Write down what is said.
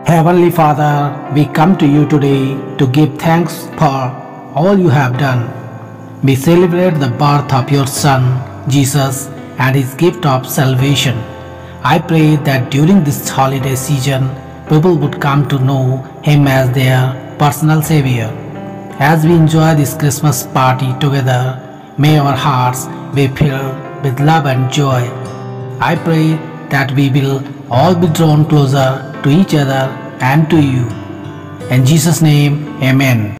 Heavenly Father, we come to you today to give thanks for all you have done. We celebrate the birth of your Son, Jesus, and his gift of salvation. I pray that during this holiday season, people would come to know him as their personal Savior. As we enjoy this Christmas party together, may our hearts be filled with love and joy. I pray that we will all be drawn closer to each other and to you. In Jesus' name, Amen.